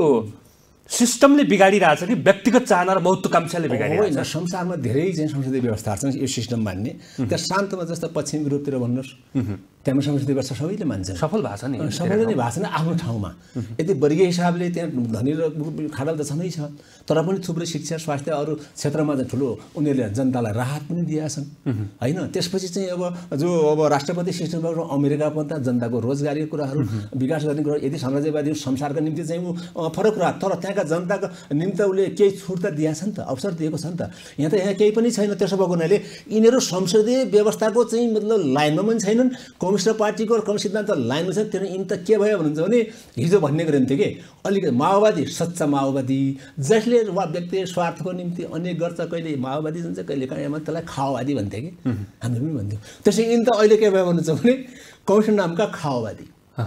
सिस्टमले बिगाडिरहेछ कि व्यक्तिगत चाहना र महत्त्वाकांक्षाले बिगाडिरहेछ। होइन, संसारमा धेरै चाहिँ संसदीय व्यवस्था छन् यो सिस्टम मान्ने। त्यहाँ शान्तमा जस्तो पश्चिम युरोपतिर भन्नुहोस्, त्यहाँ संसदीय व्यवस्था सबैले मान्छन्, सफल भएको छ नि, सबैले नै भएको छ नि आफ्नो ठाउँमा। यदि वर्गीय हिसाबले त्यहाँ धनी र खाडल त छँदै छ, तर पनि थुप्रै शिक्षा स्वास्थ्य अरू क्षेत्रमा चाहिँ ठुलो उनीहरूले जनतालाई राहत पनि दिएका छन् होइन। त्यसपछि चाहिँ अब राष्ट्रपति सिस्टमबाट अमेरिका पनि त जनताको रोजगारीको कुराहरू विकास गर्ने कुरा, यदि साम्राज्यवादी संसारका निम्ति चाहिँ फरक कुरा, तर त्यहाँका जनताको निम्ति उसले केही छुट त दिएको छ नि त, अवसर दिएको छ नि त। यहाँ केही पनि छैन। त्यसो भएको हुनाले यिनीहरू संसदीय व्यवस्थाको चाहिँ मतलब लाइनमा पनि छैनन्, कम्युनिस्ट पार्टीको कम्युनिस्ट सिद्धान्त लाइनमा छ। त्यो यिनी त के भयो भन्नुहुन्छ भने हिजो भन्ने गरिन्थ्यो कि अलिकति माओवादी सच्चा माओवादी जसले व्यक्ति स्वार्थको निम्ति अनेक गर्छ, कहिले माओवादी हुन्छ कहिले काहीँ त्यसलाई खाओवादी भन्थ्यो कि हामीले पनि भन्थ्यौँ। त्यसै यिनी त अहिले के भयो भन्नुहुन्छ भने कम्युनिस्ट नामका खाओवादी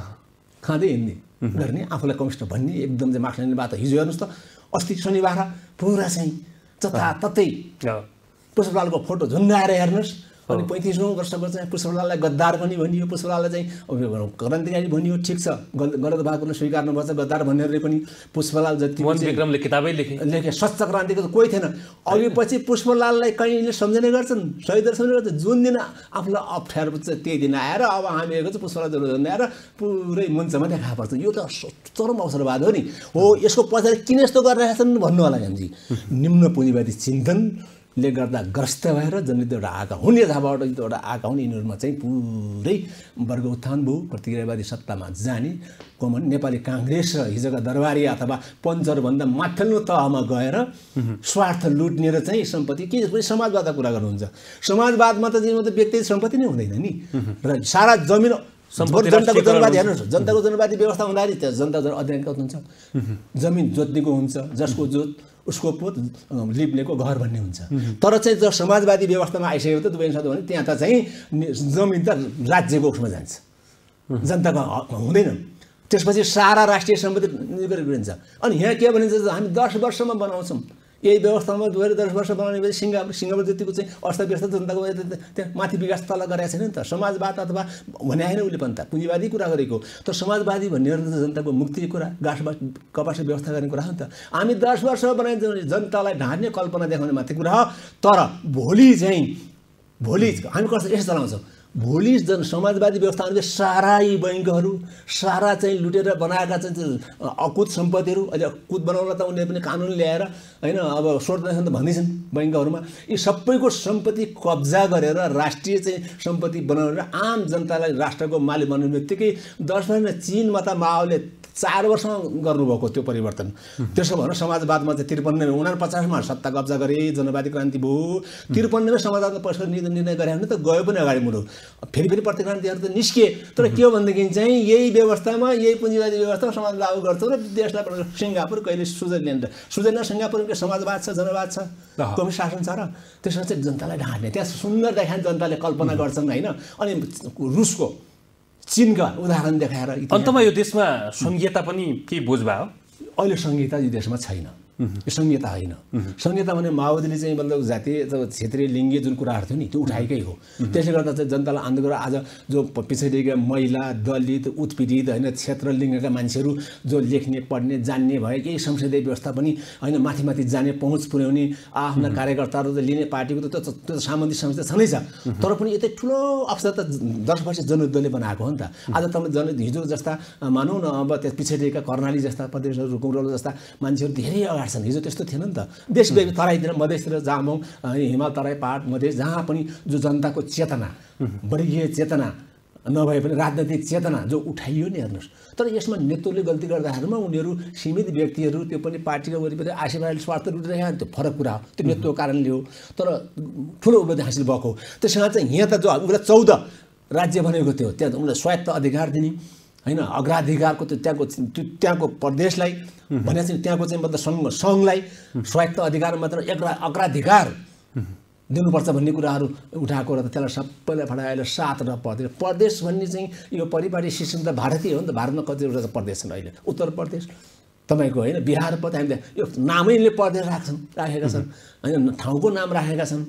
खाँदै हिँड्ने गर्ने, आफूलाई कम्युनिस्ट भन्ने एकदम चाहिँ मार्क्स लिने बात। हिजो हेर्नुहोस् त अस्ति शनिबार पुरा चाहिँ जताततै पुष्पलालको फोटो झुन्डाएर हेर्नुहोस्। अनि 35औं वर्षको चाहिँ पुष्पलाललाई गद्दार पनि भनियो, पुष्पलाललाई चाहिँ क्रान्तिकारी भनियो, ठिक छ, गलत भएको स्वीकार्नुपर्छ गद्दार भन्नेहरूले पनि। पुष्पलाल जति विक्रमले किताबै लेखे स्वच्छ क्रान्तिको त कोही थिएन। अघि पछि पुष्पलाललाई कहीँले सम्झने गर्छन्, शहीदहरू सम्झने गर्छन्, जुन दिन आफूलाई अप्ठ्यारो पर्छ त्यही दिन आएर अब हामीहरूको चाहिँ पुष्पलाल झुन्डाएर पुरै मञ्चमा देखापर्छ। यो त चरम अवसरवाद हो नि। हो, यसको पछाडि किन यस्तो गरिरहेका छन् भन्नु होला हामी। निम्न पुँजीवादी चिन्तनले गर्दा ग्रस्त भएर जनयुद्ध एउटा आएका हुन्, यथाबाट एउटा आएका हुन्। यिनीहरूमा चाहिँ पुरै वर्ग उत्थान भयो, प्रतिक्रियावादी सत्तामा जाने कमन नेपाली काङ्ग्रेस र हिजोका दरबारी अथवा पञ्चहरूभन्दा माथिल्लो तहमा गएर स्वार्थ लुट्ने र चाहिँ सम्पत्ति के समाजवादका कुरा गर्नुहुन्छ। समाजवादमा त व्यक्ति सम्पत्ति नै हुँदैन नि, र सारा जमिन जनताको जनवादी हेर्नुहोस्, जनताको जनवादी व्यवस्था हुँदाखेरि त्यहाँ जनता अध्ययन हुन्छ, जमिन जोत्नेको हुन्छ, जसको जोत उसको पोत लिप्नेको घर भन्ने हुन्छ। तर चाहिँ जब समाजवादी व्यवस्थामा आइसकेको त दुवै सक्दो भने त्यहाँ त चाहिँ जमिन त राज्यको उसमा जान्छ, जनताको हुँदैन। त्यसपछि सारा राष्ट्रिय सम्पत्ति गरेको हुन्छ। अनि यहाँ के भनिन्छ हामी 10 वर्षमा बनाउँछौँ, यही व्यवस्थामा 10 वर्ष बनाउने सिङ्गापुर जतिको चाहिँ अर्थव्यवस्था जनताको त्यहाँ माथि विकास तल गरेको छैन नि त। समाजवाद अथवा भने होइन उसले पनि त पुँजीवादी कुरा गरेको, तर समाजवादी भन्नेहरू त जनताको मुक्तिको कुरा, कपास व्यवस्था गर्ने कुरा हो नि त। हामी 10 वर्ष बनाइदिने जनतालाई ढाँट्ने कल्पना देखाउने मात्रै कुरा हो। तर भोलि हामी कस्तो यसो चलाउँछौँ, भोलि समाजवादी व्यवस्थाले सारा यी बैङ्कहरू सारा चाहिँ लुटेर बनाएका चाहिँ अकुत सम्पत्तिहरू, अहिले अकुत बनाउन त उनीहरूले पनि कानुन ल्याएर होइन अब सोध्दैछन् त भन्दैछन् बैङ्कहरूमा यी सबैको सम्पत्ति कब्जा गरेर राष्ट्रिय चाहिँ सम्पत्ति बनाउन आम जनतालाई राष्ट्रको मालिक बनाउने बित्तिकै 10 वर्ष चीनमा त माओले 4 वर्षमा गर्नुभएको त्यो परिवर्तन। त्यसो भएर समाजवादमा चाहिँ 53-49मा सत्ता कब्जा गरे, जनवादी क्रान्ति भयो। 53मा समाजवादमा पैसा निर्णय गरे भने त गयो पनि अगाडि मुलुक। फेरि प्रतिक्रान्तिहरू त निस्किए, तर के हो भनेदेखि चाहिँ यही व्यवस्थामा यही पुँजीवादी व्यवस्थामा समाज लागू गर्छौँ र देशलाई सिङ्गापुर कहिले स्विजरल्यान्ड सिङ्गापुरको समाजवाद छ, जनवाद छ, कम्युनिस्ट शासन छ र त्यसमा चाहिँ जनतालाई ढाँट्ने त्यहाँ सुन्दर देखाउने जनताले कल्पना गर्छन् होइन। अनि रुसको चीनका उदाहरण देखाएर अन्तमा यो देशमा संहिता पनि के बोझ भयो? अहिले संहिता यो देशमा छैन, यो संहिता होइन। संहिता भने माओवादीले चाहिँ मतलब जातीय क्षेत्रीय लिङ्गीय जुन कुराहरू थियो नि त्यो उठाएकै हो। त्यसले गर्दा चाहिँ जनतालाई आन्दोलन आज जो पिछडिएका महिला, दलित, उत्पीडित होइन क्षेत्र लिङ्गका मान्छेहरू जो लेख्ने पढ्ने जान्ने भए, केही संसदीय व्यवस्था पनि होइन माथि जाने पहुँच पुर्याउने आफ्ना कार्यकर्ताहरू लिने पार्टीको त त्यो सामन्ती संस्था छँदै छ। तर पनि यतै ठुलो अवसर त 10 वर्ष जनयुद्धले बनाएको हो नि त। आज तपाईँ हिजो जस्ता मानौँ न अब त्यस पिछडिएका कर्णाली जस्ता प्रदेशहरू, कुम्रोलो जस्ता मान्छेहरू धेरै अगाडि छन्। हिजो त्यस्तो थिएन नि त। देशव्यापी तराईतिर मधेसतिर जामौँ हिमाल तराई पहाड मधेस जहाँ पनि जो जनताको चेतना वर्गीय चेतना नभए पनि राजनैतिक चेतना जो उठाइयो नि हेर्नुहोस्। तर यसमा नेतृत्वले गल्ती गर्दाखेरिमा उनीहरू सीमित व्यक्तिहरू त्यो पनि पार्टीको वरिपरि आशीर्वाद स्वार्थ लुटिरहेका त्यो फरक कुरा हो, त्यो नेतृत्वको कारणले हो। तर ठुलो उपलब्धि हासिल भएको हो। त्यसमा चाहिँ यहाँ त जो उसलाई 14 राज्य बनेको थियो त्यहाँ उनीहरूलाई स्वायत्त अधिकार दिने होइन, अग्राधिकारको त्यहाँको प्रदेशलाई भने चाहिँ त्यहाँको चाहिँ मतलब सङ्घलाई स्वायत्त अधिकार मात्र अग्राधिकार दिनुपर्छ भन्ने कुराहरू उठाएको र त्यसलाई सबैलाई फटाएर 7 प्रदेश भन्ने चाहिँ यो परिपाटी सिस्टम त भारतीय हो नि त। भारतमा कतिवटा प्रदेश छन् अहिले, उत्तर प्रदेश तपाईँको होइन, बिहार पनि हामीले यो नामैले प्रदेश राखेका छन् होइन, ठाउँको नाम राखेका छन्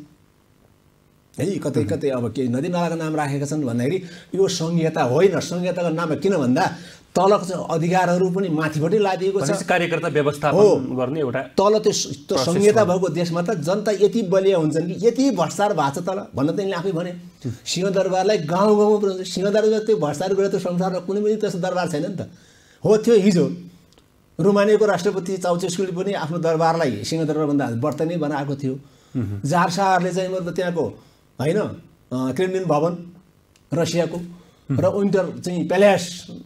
है, कतै कतै अब केही नदी नालाको नाम राखेका छन् भन्दाखेरि यो संहिता होइन। संहिताको नाम किन भन्दा तलको चाहिँ अधिकारहरू पनि माथिबाटै लादिएको छ, कार्यकर्ता व्यवस्थापन गर्ने एउटा तल त्यो संहिता भएको देशमा त जनता यति बलिया हुन्छन् कि यति भ्रष्टाचार भएको छ तल भन्न त यिनले आफै भने। सिंहदरबारलाई गाउँमा पुऱ्याउँछ। सिंहदरबार त्यो भ्रष्टाचार गरेर त्यो संसारमा कुनै पनि त्यस्तो दरबार छैन नि त। हो थियो हिजो रोमानियाको राष्ट्रपति चाउचेस्कूले पनि आफ्नो दरबारलाई सिंहदरबारभन्दा बढ्ता नै बनाएको थियो। जार शाहले चाहिँ मतलब त्यहाँको होइन क्रेमलिन भवन रसियाको र विन्टर चाहिँ प्यालेस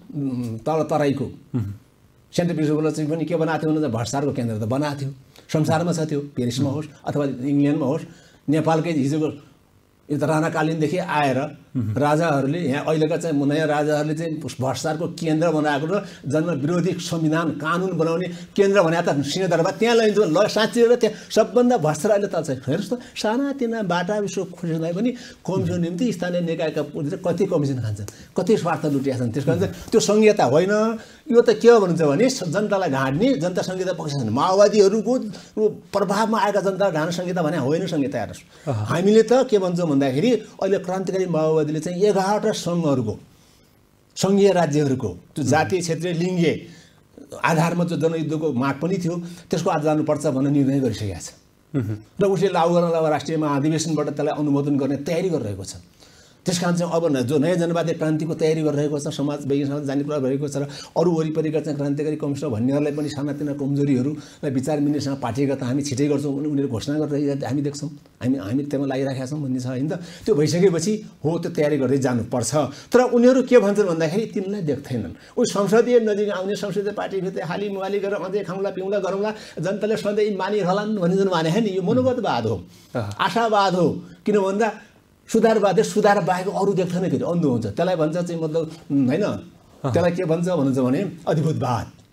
तल तराईको सेन्ट पिटर्सबर्गलाई चाहिँ पनि के बनाएको थियो भने भ्रष्टाचारको केन्द्र त बनाएको थियो। संसारमा छ त्यो, पेरिसमा होस् अथवा इङ्ल्यान्डमा होस्। नेपालकै हिजोको यो त राणाकालीनदेखि आएर राजाहरूले यहाँ अहिलेका चाहिँ नयाँ राजाहरूले चाहिँ भ्रष्टाचारको केन्द्र बनाएको र जनविरोधी संविधान कानुन बनाउने केन्द्र भने त सिंहदरबार त्यहाँ लैन्छ। साँच्चै र त्यहाँ सबभन्दा भ्रष्टाचार अहिले त छ। हेर्नुहोस् त सानातिना बाटा विश्व खोज्नलाई पनि कमिसन निम्ति स्थानीय निकायका कति कमिसन खान्छन्, कति स्वार्थ लुटिया छन्। त्यस कारण त्यो संहिता होइन। यो त के हो भन्छ भने जनतालाई ढाँट्ने, जनता संहिता पक्ष छैन। माओवादीहरूको प्रभावमा आएका जनतालाई ढाँट्ने संहिता भने होइन संहिता। हेर्नुहोस् हामीले त के भन्छौँ भन्दाखेरि अहिले क्रान्तिकारी माओवादीले चाहिँ 11वटा सङ्घहरूको सङ्घीय राज्यहरूको त्यो जातीय क्षेत्रीय लिङ्गीय आधारमा जो जनयुद्धको माग पनि थियो त्यसको आज जानुपर्छ भन्ने निर्णय गरिसकेको छ र उसले लागू गर्न राष्ट्रिय महाधिवेशनबाट त्यसलाई अनुमोदन गर्ने तयारी गरिरहेको छ। त्यस कारण चाहिँ अब जो नयाँ जनवादी क्रान्तिको तयारी गरिरहेको छ, समाज वैज्ञानिक समाज जाने कुरा भइरहेको छ र अरू वरिपरिका चाहिँ क्रान्तिकारी कम्युनिस्ट भन्नेहरूलाई पनि सानातिना कमजोरीहरूलाई विचार विनिमयसँग पार्टीका त हामी छिटै गर्छौँ भने उनीहरू घोषणा गरिरहेको हामी देख्छौँ। हामी त्यसमा लागिरहेका छौँ भन्ने छ होइन त। त्यो भइसकेपछि हो त्यो तयारी गर्दै जानुपर्छ। तर उनीहरू के भन्छन् भन्दाखेरि तिनलाई देख्दैनन्। ऊ संसदीय नजिक आउने संसदीय पार्टीभित्र हालीमुहाली गरेर अझै खाउँला पिउँला गरौँला जनताले सधैँ मानिरहलान् भन्ने जुन माने है नि, यो मनोगतवाद हो, आशावाद हो। किन भन्दा सुधारवादी सुधार बाहेक अरू देख्दैन, फेरि अन्धो हुन्छ। त्यसलाई भन्छ चाहिँ मतलब होइन, त्यसलाई के भन्छ भने अधिभूतवाद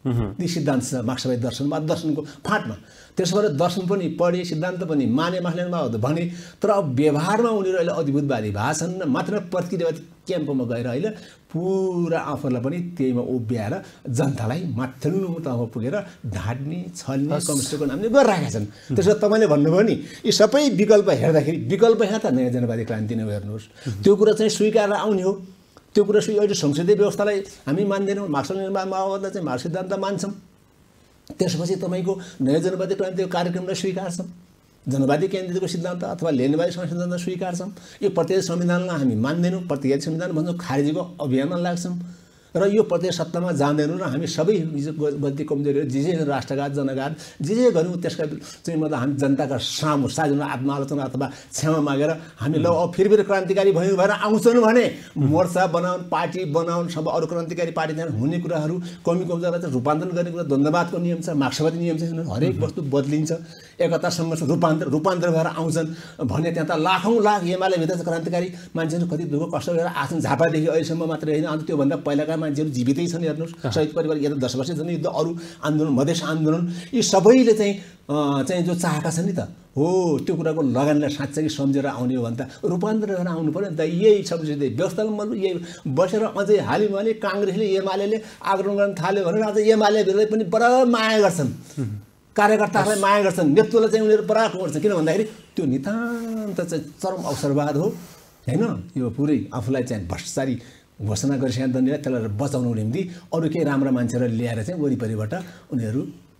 ती सिद्धान्त छ मार्क्सवादी दर्शनमा, दर्शनको फाँटमा। त्यसो भएर दर्शन पनि पढे, सिद्धान्त पनि माने मास्लेनमा भने, तर अब व्यवहारमा उनीहरू अहिले अद्भुतवादी भए छन्। मात्र प्रतिक्रियावादी क्याम्पमा गएर अहिले पुरा आफूलाई पनि त्यहीमा उभ्याएर जनतालाई माथिल्लो तहमा पुगेर ढाड्ने, छल्ने, कम्युनिस्टको नामले गरिरहेका छन्। त्यसो तपाईँले भन्नुभयो नि, यी सबै विकल्प हेर्दाखेरि विकल्प यहाँ त नयाँ जनवादी क्रान्ति नै हेर्नुहोस्। त्यो कुरा चाहिँ स्वीकारेर आउने हो। त्यो कुरा अहिले संसदीय व्यवस्थालाई हामी मान्दैनौँ, माओवादीलाई चाहिँ मार्क्स सिद्धान्त मान्छौँ। त्यसपछि तपाईँको नयाँ जनवादी क्रान्तिको कार्यक्रमलाई स्वीकार्छौँ, जनवादी केन्द्रितको सिद्धान्त अथवा लेनिनवादी सिद्धान्त स्वीकार्छौँ। यो प्रत्येक संविधानलाई हामी मान्दैनौँ, प्रत्येक संविधान भन्छौँ, खारेजीको अभियानमा लाग्छौँ र यो प्रत्येक सत्तामा जाँदैनौँ। र हामी सबै गल्ती कमजोरीहरू जे राष्ट्रघात, जनघात जे गऱ्यौँ त्यसका चाहिँ मतलब हामी जनताका सामु साझा आत्मालोचना अथवा क्षमा मागेर हामी ल अब फेरि क्रान्तिकारी भयो भएर आउँछन् भने मोर्चा बनाउन्, पार्टी बनाउन्, सब अरू क्रान्तिकारी पार्टी हुने कुराहरू कमी कमजोरलाई चाहिँ रूपान्तरण गर्ने कुरा द्वन्द्ववादको नियम छ, मार्क्सवादी नियम छ। हरेक वस्तु बदलिन्छ, एकता सङ्घर्ष रूपान्तरण भएर आउँछन् भने त्यहाँ त लाखौँ लाख एमाले भित्र क्रान्तिकारी मान्छेहरू कति दुःख कष्ट गरेर आछन्। झापादेखि अहिलेसम्म मात्रै होइन, अन्त त्योभन्दा पहिलाका मान्छेहरू जीवितै छन्। हेर्नुहोस्, शहीद परिवार या त 10 वर्ष जनयुद्ध, अरू आन्दोलन, मधेस आन्दोलन, यी सबैले चाहिँ जो चाहेका छन् नि त हो त्यो कुराको लगानलाई साँच्चै सम्झेर आउने हो भने त रूपान्तरण गरेर आउनु पऱ्यो नि त। यही संसदीय व्यवस्थामा यही बसेर अझै हालिमाले काङ्ग्रेसले एमाले आग्रह गर्न थाल्यो भने आज एमालेहरूले पनि बडा माया गर्छन्, कार्यकर्ताहरूलाई माया गर्छन्, नेतृत्वलाई चाहिँ उनीहरू बडा गर्छन्। किन भन्दाखेरि त्यो नितान्त चाहिँ चरम अवसरवाद हो होइन। यो पुरै आफूलाई चाहिँ भ्रष्टाचारी घोषणा गरिसकेका दण्डीलाई त्यसलाई बचाउनको निम्ति अरू केही राम्रा मान्छेहरू ल्याएर चाहिँ वरिपरिबाट उनीहरू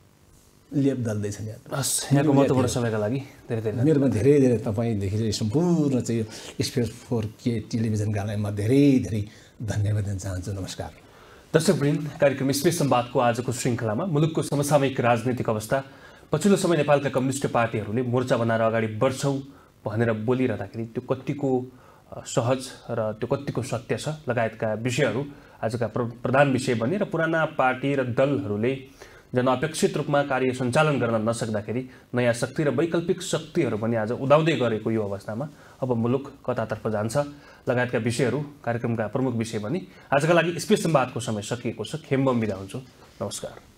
लेप दल्दैछन्। यहाँको महत्त्वपूर्ण समयका लागि धेरै धेरै मेरोमा धेरै धेरै तपाईँदेखि सम्पूर्ण चाहिँ स्पेस 4K टेलिभिजनकालाई म धेरै धेरै धन्यवाद दिन चाहन्छु। नमस्कार दर्शकवृन्द, कार्यक्रम स्पेस संवादको आजको श्रृङ्खलामा मुलुकको समसामयिक राजनीतिक अवस्था, पछिल्लो समय नेपालका कम्युनिस्ट पार्टीहरूले मोर्चा बनाएर अगाडि बढ्छौँ भनेर बोलिरहँदाखेरि त्यो कतिको सहज र त्यो कतिको सत्य छ लगायतका विषयहरू आजका प्रधान विषय बने र पुराना पार्टी र दलहरूले जनअपेक्षित रूपमा कार्य सञ्चालन गर्न नसक्दाखेरि नयाँ शक्ति र वैकल्पिक शक्तिहरू पनि आज उदाउँदै गरेको यो अवस्थामा अब मुलुक कतातर्फ जान्छ लगायतका विषयहरू कार्यक्रमका प्रमुख विषय बनी आजका लागि स्पेस संवादको समय सकिएको छ। खेम्बम बिदा हुन्छु। नमस्कार।